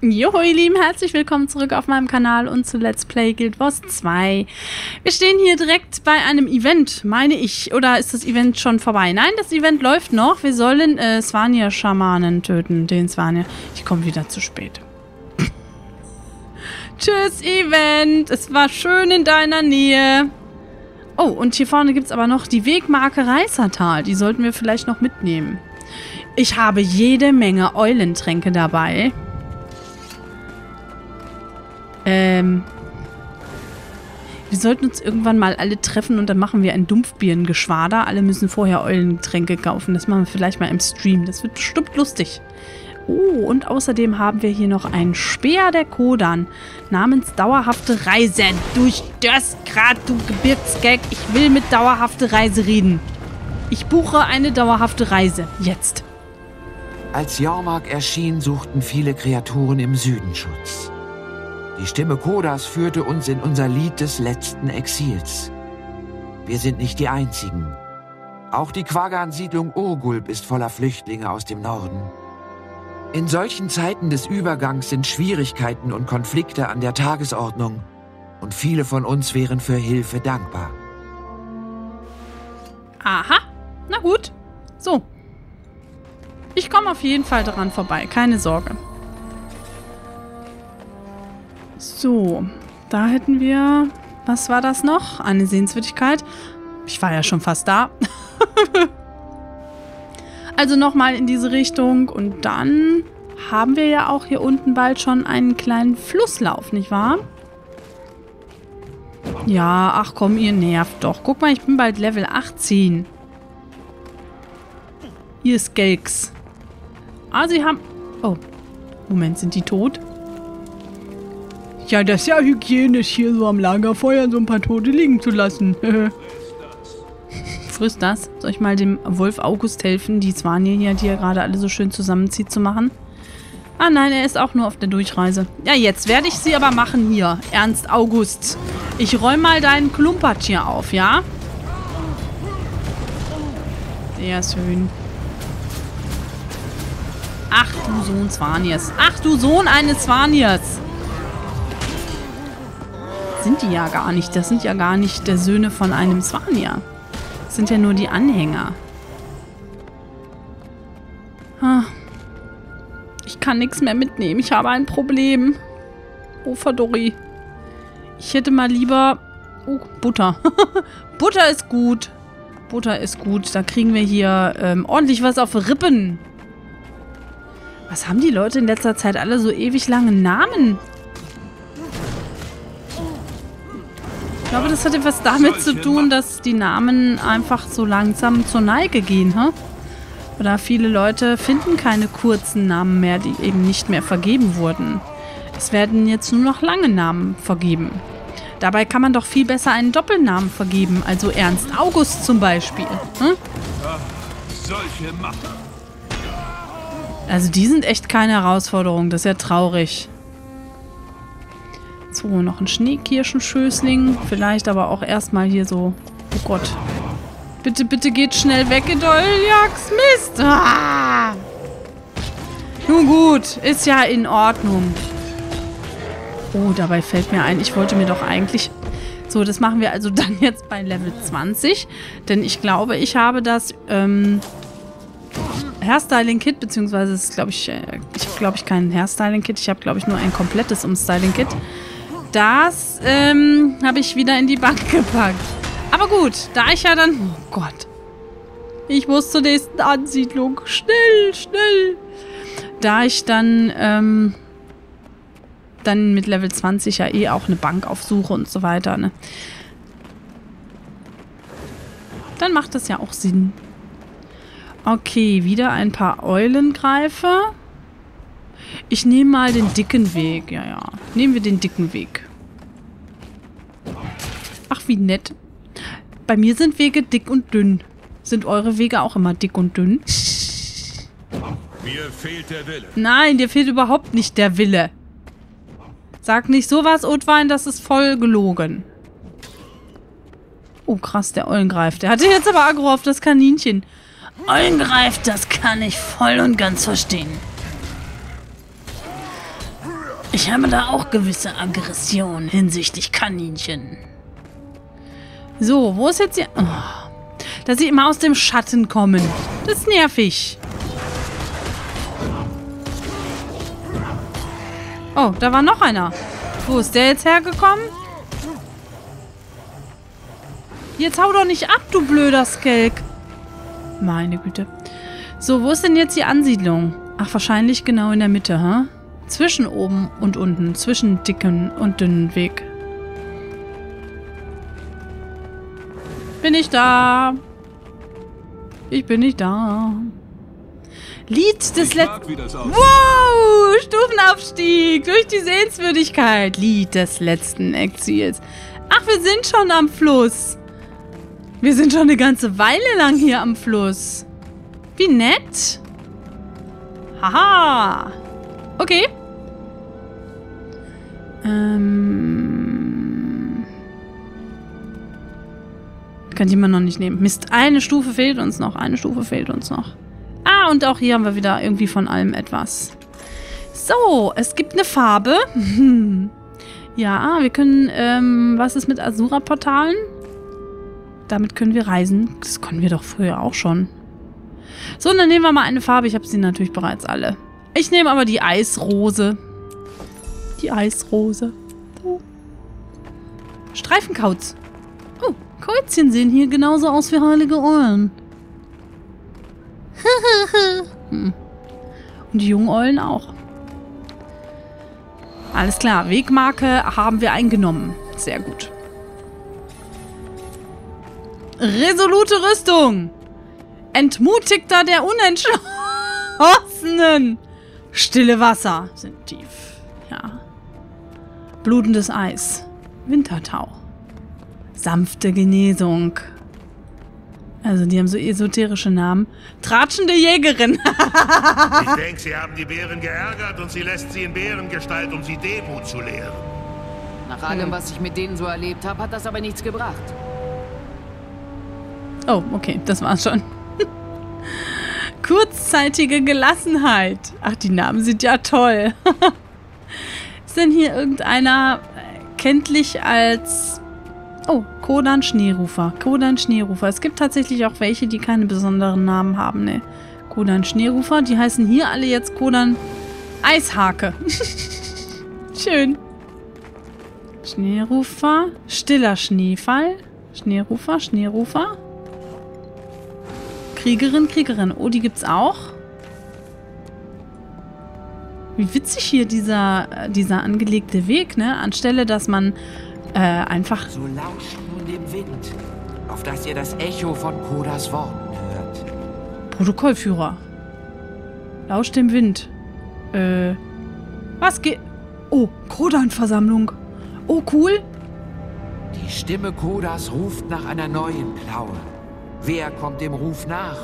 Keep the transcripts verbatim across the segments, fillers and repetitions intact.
Jo, ihr Lieben, herzlich willkommen zurück auf meinem Kanal und zu Let's Play Guild Wars zwei. Wir stehen hier direkt bei einem Event, meine ich. Oder ist das Event schon vorbei? Nein, das Event läuft noch. Wir sollen äh, Svanir-Schamanen töten, den Svanir. Ich komme wieder zu spät. Tschüss, Event. Es war schön in deiner Nähe. Oh, und hier vorne gibt es aber noch die Wegmarke Reißertal. Die sollten wir vielleicht noch mitnehmen. Ich habe jede Menge Eulentränke dabei. Ähm, wir sollten uns irgendwann mal alle treffen und dann machen wir ein Dumpfbirnengeschwader. Alle müssen vorher Eulentränke kaufen. Das machen wir vielleicht mal im Stream. Das wird bestimmt lustig. Oh, und außerdem haben wir hier noch einen Speer der Kodan namens dauerhafte Reise. Du störst gerade, du Gebirgsgag. Ich will mit dauerhafte Reise reden. Ich buche eine dauerhafte Reise. Jetzt. Als Jormark erschien, suchten viele Kreaturen im Süden Schutz. Die Stimme Kodas führte uns in unser Lied des letzten Exils. Wir sind nicht die Einzigen. Auch die Quaggan-Siedlung Urgulb ist voller Flüchtlinge aus dem Norden. In solchen Zeiten des Übergangs sind Schwierigkeiten und Konflikte an der Tagesordnung und viele von uns wären für Hilfe dankbar. Aha, na gut. So. Ich komme auf jeden Fall daran vorbei, keine Sorge. So, da hätten wir... Was war das noch? Eine Sehenswürdigkeit. Ich war ja schon fast da. Also nochmal in diese Richtung. Und dann haben wir ja auch hier unten bald schon einen kleinen Flusslauf, nicht wahr? Ja, ach komm, ihr nervt doch. Guck mal, ich bin bald Level achtzehn. Ihr Skelks. Ah, sie haben... Oh, Moment, sind die tot? Ja, das ist ja hygienisch, hier so am Lagerfeuer so ein paar Tote liegen zu lassen. Frisst das. Soll ich mal dem Wolf August helfen, die Svanir hier, die er gerade alle so schön zusammenzieht, zu machen? Ah nein, er ist auch nur auf der Durchreise. Ja, jetzt werde ich sie aber machen hier. Ernst August. Ich räume mal deinen Klumpert hier auf, ja? Sehr schön. Ach, du Sohn Svanirs. Ach, du Sohn eines Svanirs. Sind die ja gar nicht. Das sind ja gar nicht der Söhne von einem Svanir. Das sind ja nur die Anhänger. Ich kann nichts mehr mitnehmen. Ich habe ein Problem. Oh, verdorri. Ich hätte mal lieber... Oh, Butter. Butter ist gut. Butter ist gut. Da kriegen wir hier ähm, ordentlich was auf Rippen. Was haben die Leute in letzter Zeit alle so ewig lange Namen? Ich glaube, das hat etwas damit zu tun, dass die Namen einfach so langsam zur Neige gehen, hä? Oder viele Leute finden keine kurzen Namen mehr, die eben nicht mehr vergeben wurden. Es werden jetzt nur noch lange Namen vergeben. Dabei kann man doch viel besser einen Doppelnamen vergeben, also Ernst August zum Beispiel. Hm? Solche Macht. Also die sind echt keine Herausforderung, das ist ja traurig. So, noch ein Schneekirschenschößling. Vielleicht aber auch erstmal hier so... Oh Gott. Bitte, bitte geht schnell weg, Gedoljax. Mist. Ah! Nun gut, ist ja in Ordnung. Oh, dabei fällt mir ein, ich wollte mir doch eigentlich... So, das machen wir also dann jetzt bei Level zwanzig. Denn ich glaube, ich habe das... Ähm Hairstyling-Kit, beziehungsweise ist, glaube ich, äh, ich habe, glaube ich, kein Hairstyling-Kit. Ich habe, glaube ich, nur ein komplettes Umstyling-Kit. Das ähm, habe ich wieder in die Bank gepackt. Aber gut, da ich ja dann... Oh Gott. Ich muss zur nächsten Ansiedlung. Schnell, schnell. Da ich dann, ähm, dann mit Level zwanzig ja eh auch eine Bank aufsuche und so weiter, ne? Dann macht das ja auch Sinn. Okay, wieder ein paar Eulengreifer. Ich nehme mal den dicken Weg. Ja, ja. Nehmen wir den dicken Weg. Ach, wie nett. Bei mir sind Wege dick und dünn. Sind eure Wege auch immer dick und dünn? Mir fehlt der Wille. Nein, dir fehlt überhaupt nicht der Wille. Sag nicht sowas, Othwein, das ist voll gelogen. Oh, krass, der Eulengreif. Der hatte jetzt aber Aggro auf das Kaninchen. Eulengreif, das kann ich voll und ganz verstehen. Ich habe da auch gewisse Aggression hinsichtlich Kaninchen. So, wo ist jetzt hier... Oh, dass sie immer aus dem Schatten kommen. Das ist nervig. Oh, da war noch einer. Wo ist der jetzt hergekommen? Jetzt hau doch nicht ab, du blöder Skelk. Meine Güte. So, wo ist denn jetzt die Ansiedlung? Ach, wahrscheinlich genau in der Mitte, ha? Huh? Zwischen oben und unten. Zwischen dicken und dünnen Weg. Bin ich da? Ich bin nicht da. Lied des letzten... Wow! Stufenaufstieg durch die Sehenswürdigkeit. Lied des letzten Exils. Ach, wir sind schon am Fluss. Wir sind schon eine ganze Weile lang hier am Fluss. Wie nett. Haha. Okay. Ähm... Kann die man noch nicht nehmen. Mist, eine Stufe fehlt uns noch. Eine Stufe fehlt uns noch. Ah, und auch hier haben wir wieder irgendwie von allem etwas. So, es gibt eine Farbe. Ja, wir können, ähm, was ist mit Asura-Portalen? Damit können wir reisen. Das konnten wir doch früher auch schon. So, und dann nehmen wir mal eine Farbe. Ich habe sie natürlich bereits alle. Ich nehme aber die Eisrose. Die Eisrose. Oh. Streifenkauz. Oh, Käuzchen sehen hier genauso aus wie heilige Eulen. hm. Und die jungen Eulen auch. Alles klar, Wegmarke haben wir eingenommen. Sehr gut. Resolute Rüstung. Entmutigter der Unentschlossenen. Stille Wasser sind tief. Ja. Blutendes Eis. Wintertau. Sanfte Genesung. Also die haben so esoterische Namen. Tratschende Jägerin. Ich denke, sie haben die Bären geärgert und sie lässt sie in Bärengestalt, um sie Demut zu lehren. Nach allem, was ich mit denen so erlebt habe, hat das aber nichts gebracht. Oh, okay, das war's schon. Kurzzeitige Gelassenheit. Ach, die Namen sind ja toll. Ist denn hier irgendeiner kenntlich als... Oh, Kodan Schneerufer. Kodan Schneerufer. Es gibt tatsächlich auch welche, die keine besonderen Namen haben, ne? Kodan Schneerufer. Die heißen hier alle jetzt Kodan Eishake. Schön. Schneerufer. Stiller Schneefall. Schneerufer, Schneerufer. Kriegerin, Kriegerin. Oh, die gibt's auch. Wie witzig hier dieser, dieser angelegte Weg, ne? Anstelle, dass man äh, einfach... So lauscht nun dem Wind, auf dass ihr das Echo von Kodas Worten hört. Protokollführer. Lauscht dem Wind. Äh, was geht... Oh, Kodan-Versammlung. Oh, cool. Die Stimme Kodas ruft nach einer neuen Klaue. Wer kommt dem Ruf nach?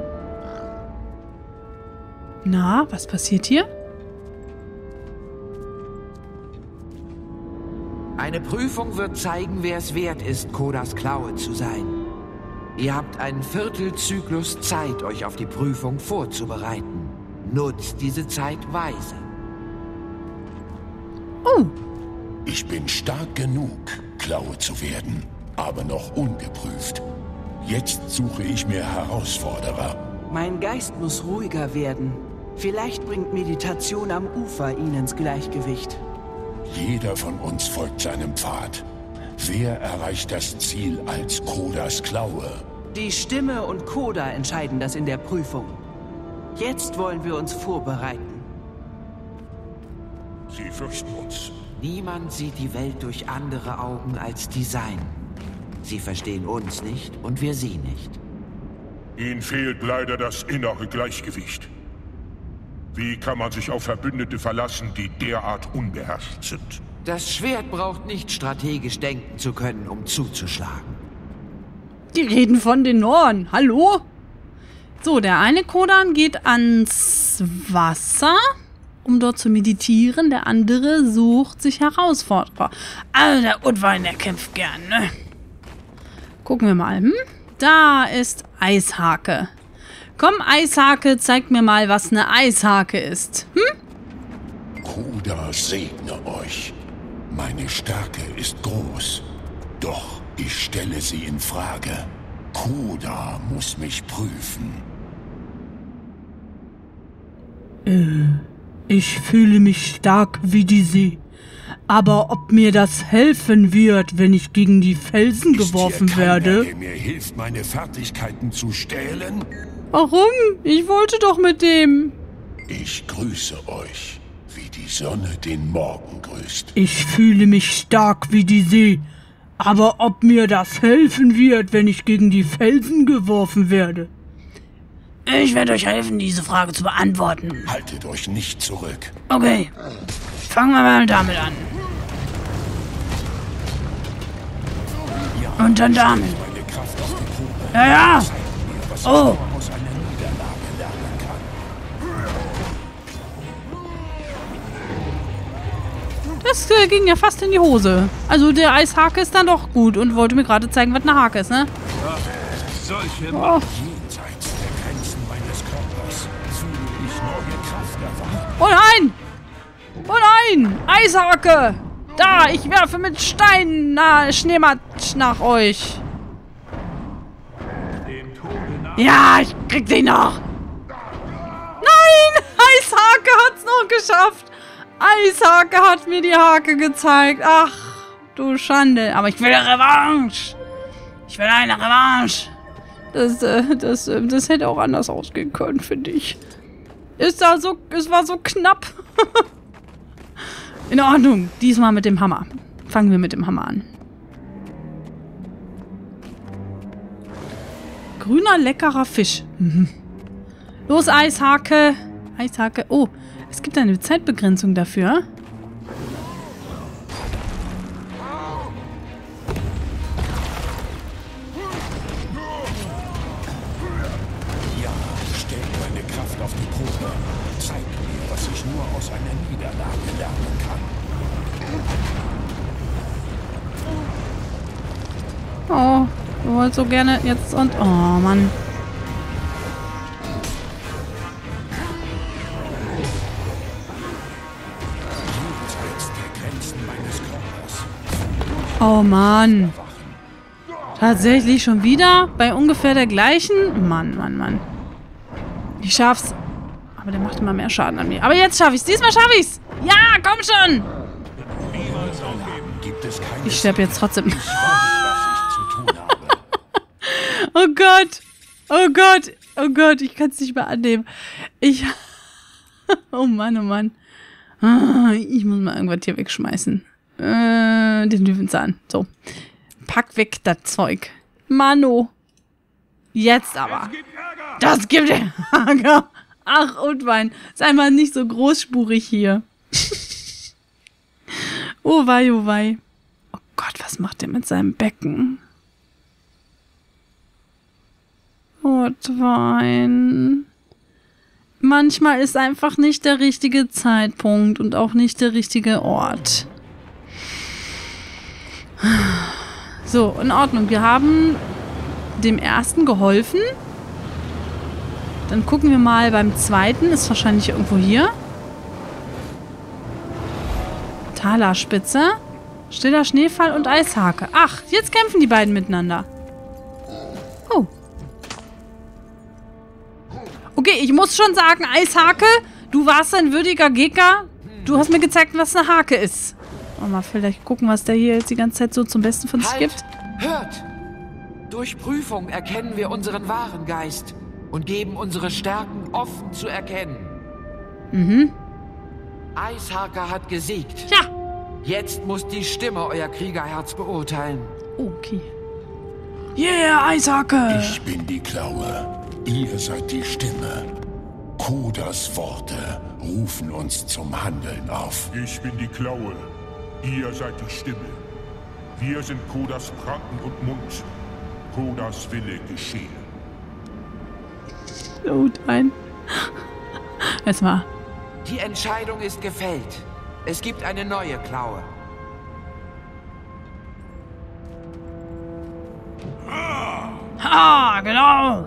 Na, was passiert hier? Eine Prüfung wird zeigen, wer es wert ist, Kodas Klaue zu sein. Ihr habt einen Viertelzyklus Zeit, euch auf die Prüfung vorzubereiten. Nutzt diese Zeit weise. Oh. Ich bin stark genug, Klaue zu werden, aber noch ungeprüft. Jetzt suche ich mir Herausforderer. Mein Geist muss ruhiger werden. Vielleicht bringt Meditation am Ufer ihn ins Gleichgewicht. Jeder von uns folgt seinem Pfad. Wer erreicht das Ziel als Kodas Klaue? Die Stimme und Koda entscheiden das in der Prüfung. Jetzt wollen wir uns vorbereiten. Sie fürchten uns. Niemand sieht die Welt durch andere Augen als die seinen. Sie verstehen uns nicht und wir sie nicht. Ihnen fehlt leider das innere Gleichgewicht. Wie kann man sich auf Verbündete verlassen, die derart unbeherrscht sind? Das Schwert braucht nicht strategisch denken zu können, um zuzuschlagen. Die reden von den Norden. Hallo? So, der eine Kodan geht ans Wasser, um dort zu meditieren. Der andere sucht sich Herausforderer. Also der Utwein, der kämpft gern, ne? Gucken wir mal. Hm? Da ist Eishake. Komm, Eishake, zeig mir mal, was eine Eishake ist. Hm? Kuda segne euch. Meine Stärke ist groß. Doch ich stelle sie in Frage. Kuda muss mich prüfen. Äh, ich fühle mich stark wie die See. Aber ob mir das helfen wird, wenn ich gegen die Felsen Ist geworfen hier keiner, werde? der mir hilft, meine Fertigkeiten zu stählen? Warum? Ich wollte doch mit dem. Ich grüße euch, wie die Sonne den Morgen grüßt. Ich fühle mich stark wie die See. Aber ob mir das helfen wird, wenn ich gegen die Felsen geworfen werde? Ich werde euch helfen, diese Frage zu beantworten. Haltet euch nicht zurück. Okay. Fangen wir mal damit an. Und dann damit. Meine Kraft auf die Probe. Ja, ja. Zeigt mir, was ich Oh. nur aus einer Niederlage lernen kann. Das äh, ging ja fast in die Hose. Also der Eishake ist dann doch gut und wollte mir gerade zeigen, was eine Hake ist, ne? Solche Oh, Jenseits der Grenzen meines Körpers fühle ich neue Kraft erwachen. oh nein! Oh nein! Eishake! Da, ich werfe mit Steinen na, Schneematsch nach euch. dem Tode nach. Ja, ich krieg den noch. Nein! Eishake hat's noch geschafft. Eishake hat mir die Hake gezeigt. Ach, du Schande. Aber ich will eine Revanche. Ich will eine Revanche. Das, äh, das, äh, das hätte auch anders ausgehen können, finde ich. Ist da so, es war so knapp. In Ordnung. Diesmal mit dem Hammer. Fangen wir mit dem Hammer an. Grüner, leckerer Fisch. Mhm. Los, Eishake. Eishake. Oh, es gibt eine Zeitbegrenzung dafür. Ja, stellt meine Kraft auf die Probe. Zeigt mir, was ich nur aus einer Niederlage lernen kann. Oh, du wolltest so gerne jetzt und... Oh, Mann. Jenseits der Grenzen meines Körpers. Oh, Mann. Tatsächlich schon wieder? Bei ungefähr der gleichen? Mann, Mann, Mann. Ich schaff's. Aber der macht immer mehr Schaden an mir. Aber jetzt schaff ich's. Diesmal schaff ich's. Ja, komm schon. Gibt es keine Ich sterbe jetzt trotzdem. Ich weiß, was ich zu tun habe. Oh Gott. Oh Gott. Oh Gott. Ich kann's nicht mehr annehmen. Ich... Oh Mann, oh Mann. Ah, ich muss mal irgendwas hier wegschmeißen. Äh, den Löwenzahn. So. Pack weg das Zeug. Mano. Jetzt aber. Das gibt Ärger. Ach, und Wein. Sei mal nicht so großspurig hier. Oh wei, oh wei. Oh Gott, was macht der mit seinem Becken? Rotwein. Manchmal ist einfach nicht der richtige Zeitpunkt und auch nicht der richtige Ort. So, in Ordnung. Wir haben dem ersten geholfen. Dann gucken wir mal beim zweiten. Ist wahrscheinlich irgendwo hier. Talarspitze. Stiller Schneefall und Eishake. Ach, jetzt kämpfen die beiden miteinander. Oh. Okay, ich muss schon sagen, Eishake, du warst ein würdiger Gegner. Du hast mir gezeigt, was eine Hake ist. Wollen wir mal vielleicht gucken, was der hier jetzt die ganze Zeit so zum Besten von sich Halt! gibt. Hört! Durch Prüfung erkennen wir unseren wahren Geist und geben unsere Stärken offen zu erkennen. Mhm. Eishake hat gesiegt. Ja. Jetzt muss die Stimme euer Kriegerherz beurteilen. Oh, okay. Yeah, Eishake! Ich bin die Klaue. Ihr seid die Stimme. Kudas Worte rufen uns zum Handeln auf. Ich bin die Klaue. Ihr seid die Stimme. Wir sind Kudas Pranken und Mund. Kudas Wille geschehe. Oh, nein. Erstmal. Die Entscheidung ist gefällt. Es gibt eine neue Klaue. Ah, genau.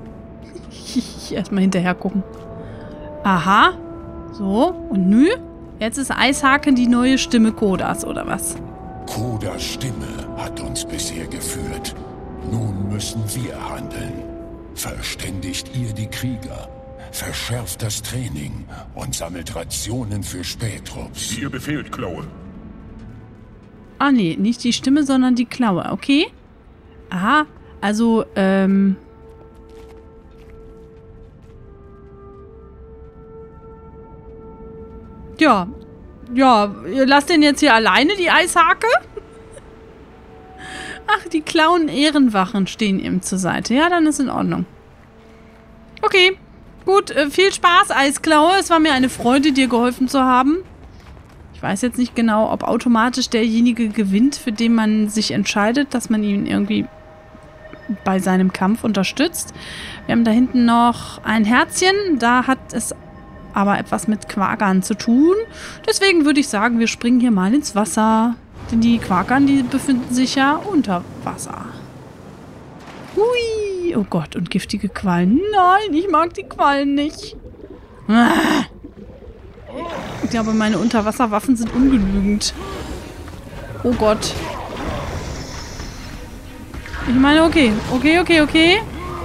Erstmal hinterher gucken. Aha. So, und nü? Jetzt ist Eishaken die neue Stimme Kodas, oder was? Kodas Stimme hat uns bisher geführt. Nun müssen wir handeln. Verständigt ihr die Krieger, verschärft das Training und sammelt Rationen für Spähtrupps. Wie ihr befehlt, Klaue. Ah, nee, nicht die Stimme, sondern die Klaue, okay? Aha, also, ähm... Ja, ja, ihr lasst den jetzt hier alleine, die Eishake? Ach, die Clown-Ehrenwachen stehen ihm zur Seite. Ja, dann ist in Ordnung. Okay, gut, äh, viel Spaß, Eisklaue. Es war mir eine Freude, dir geholfen zu haben. Ich weiß jetzt nicht genau, ob automatisch derjenige gewinnt, für den man sich entscheidet, dass man ihn irgendwie bei seinem Kampf unterstützt. Wir haben da hinten noch ein Herzchen. Da hat es aber etwas mit Quagern zu tun. Deswegen würde ich sagen, wir springen hier mal ins Wasser. Denn die Quagern, die befinden sich ja unter Wasser. Hui! Oh Gott, und giftige Quallen. Nein, ich mag die Quallen nicht. Ah. Ich glaube, meine Unterwasserwaffen sind ungenügend. Oh Gott. Ich meine, okay. Okay, okay, okay.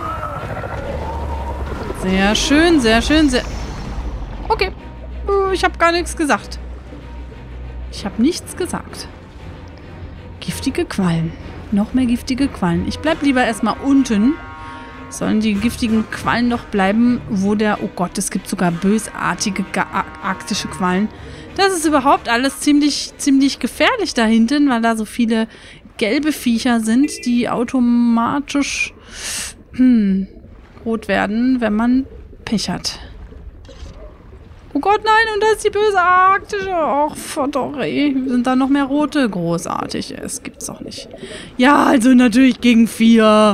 Sehr schön, sehr schön, sehr... Okay. Ich habe gar nichts gesagt. Ich habe nichts gesagt. Giftige Quallen. Noch mehr giftige Quallen. Ich bleib lieber erstmal unten. Sollen die giftigen Quallen noch bleiben, wo der... Oh Gott, es gibt sogar bösartige arktische Quallen. Das ist überhaupt alles ziemlich, ziemlich gefährlich da hinten, weil da so viele gelbe Viecher sind, die automatisch hm, rot werden, wenn man Pech hat. Oh Gott, nein, und da ist die böse arktische. Och, verdammt, ey. Sind da noch mehr rote? Großartig. Es gibt's doch nicht. Ja, also natürlich gegen vier.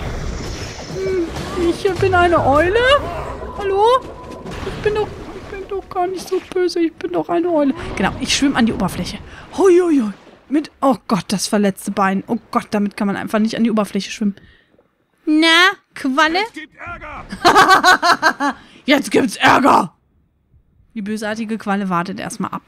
Hm, ich bin eine Eule? Hallo? Ich bin doch, ich bin doch gar nicht so böse. Ich bin doch eine Eule. Genau, ich schwimme an die Oberfläche. Huiuiui. Mit, oh Gott, das verletzte Bein. Oh Gott, damit kann man einfach nicht an die Oberfläche schwimmen. Na, Qualle? Es gibt Ärger! Jetzt gibt's Ärger! Die bösartige Qualle wartet erstmal ab.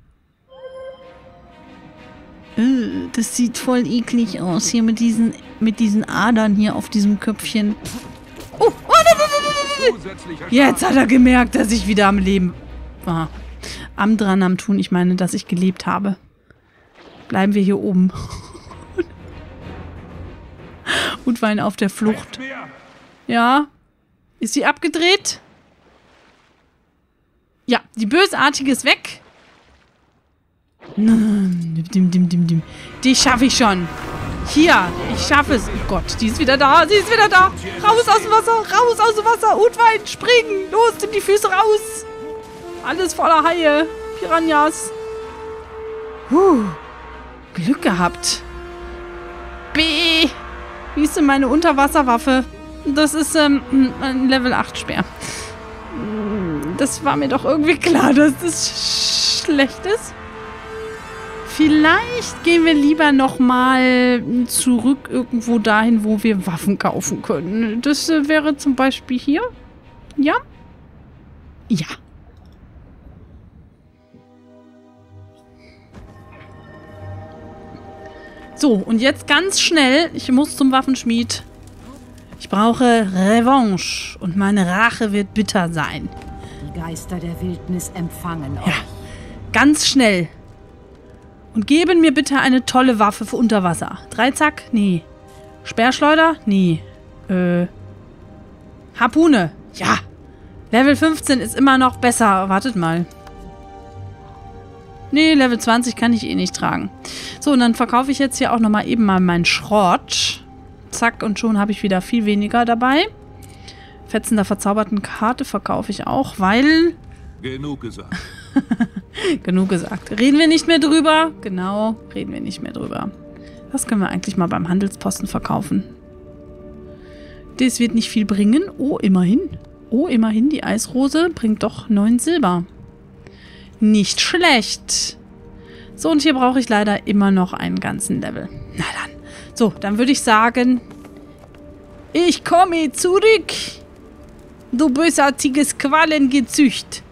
Äh, das sieht voll eklig aus. Hier mit diesen, mit diesen Adern hier auf diesem Köpfchen. Oh, oh, nein, nein, nein, nein. Jetzt hat er gemerkt, dass ich wieder am Leben war. Am dran, am tun. Ich meine, dass ich gelebt habe. Bleiben wir hier oben. Utwein auf der Flucht. Ja. Ist sie abgedreht? Ja, die Bösartige ist weg. Die schaffe ich schon. Hier, ich schaffe es. Oh Gott, die ist wieder da. Sie ist wieder da. Raus aus dem Wasser, raus aus dem Wasser. Utwein, springen. Los, nimm die Füße raus. Alles voller Haie. Piranhas. Puh. Glück gehabt. B. Wie ist denn meine Unterwasserwaffe? Das ist ähm, ein Level acht Speer. Das war mir doch irgendwie klar, dass das schlecht ist. Vielleicht gehen wir lieber nochmal zurück irgendwo dahin, wo wir Waffen kaufen können. Das äh, wäre zum Beispiel hier. Ja? Ja. So, und jetzt ganz schnell. Ich muss zum Waffenschmied. Ich brauche Revanche und meine Rache wird bitter sein. Die Geister der Wildnis empfangen euch. Ja, ganz schnell. Und geben mir bitte eine tolle Waffe für Unterwasser. Dreizack? Nee. Speerschleuder? Nee. Äh. Harpune? Ja. Level fünfzehn ist immer noch besser. Wartet mal. Nee, Level zwanzig kann ich eh nicht tragen. So, und dann verkaufe ich jetzt hier auch nochmal eben mal meinen Schrott. Zack, und schon habe ich wieder viel weniger dabei. Fetzen der verzauberten Karte verkaufe ich auch, weil... Genug gesagt. Genug gesagt. Reden wir nicht mehr drüber? Genau, reden wir nicht mehr drüber. Das können wir eigentlich mal beim Handelsposten verkaufen. Das wird nicht viel bringen. Oh, immerhin. Oh, immerhin, die Eisrose bringt doch neun Silber. Nicht schlecht. So, und hier brauche ich leider immer noch einen ganzen Level. Na dann. So, dann würde ich sagen, ich komme zurück. Du bösartiges Quallengezücht.